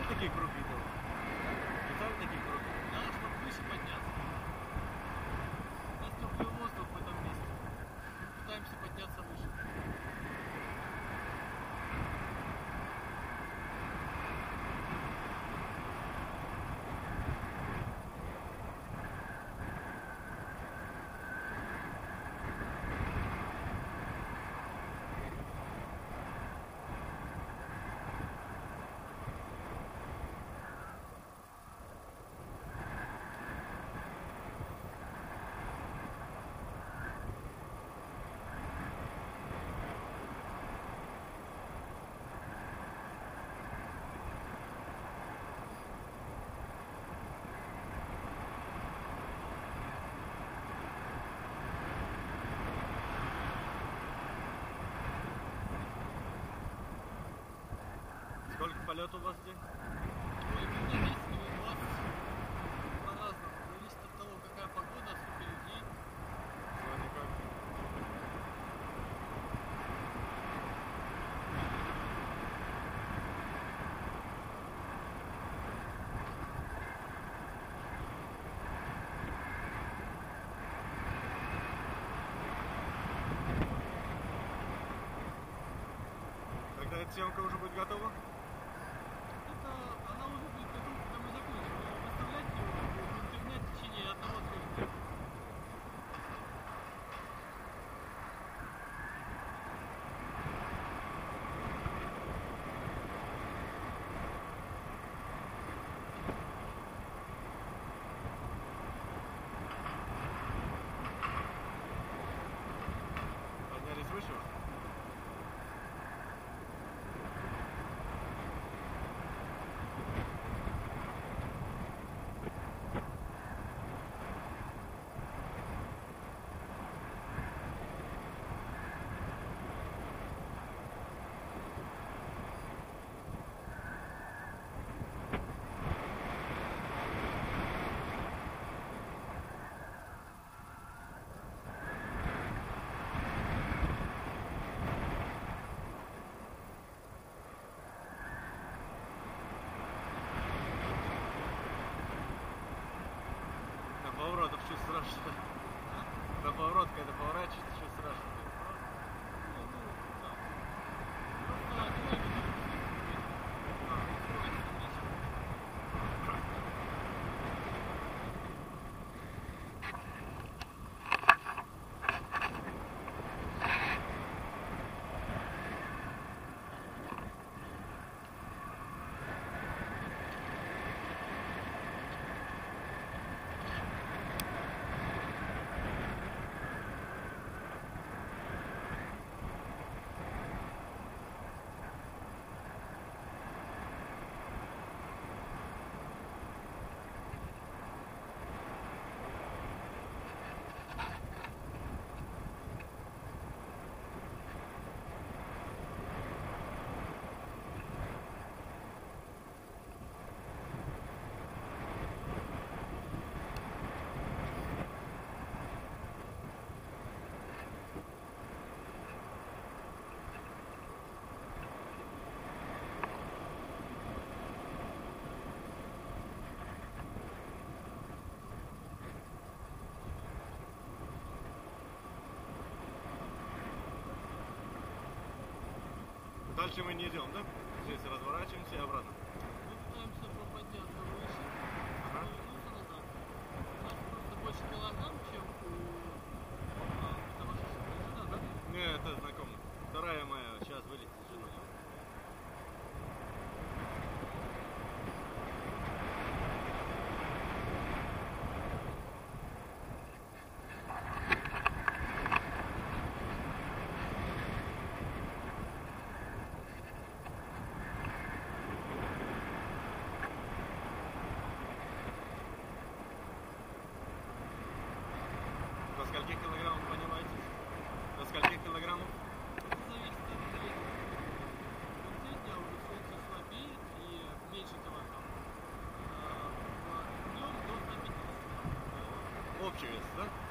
такие круги делать? Специально такие круги? Да, чтобы выше подняться. У нас теплый воздух в этом месте. Мы пытаемся подняться выше. Сколько полетов у вас в день? Ой, у меня 10 или 20. По-разному. Зависит от того, какая погода, сколько людей. Сегодня как? Когда эта съемка уже будет готова? Это она уже будет готова, когда мы закончим. Выставлять ее в интернет в течение 1-3 дня. Поднялись выше уже? На поворотах что страшно? На поворот, когда поворачиваешь, что страшно? Дальше мы не идем, да? Здесь разворачиваемся и обратно. Мы пытаемся подняться выше, Ага. вернуться назад. У нас просто больше килограмм, чем у того, что жена, да? Не, это знакомо. Вторая моя сейчас вылетит с женой. До скольких килограммов поднимаетесь? До скольких килограммов? Это зависит от лета. Вот здесь, да, уже солнце слабеет и меньше килограмм. Днем до 150. Общий вес, да?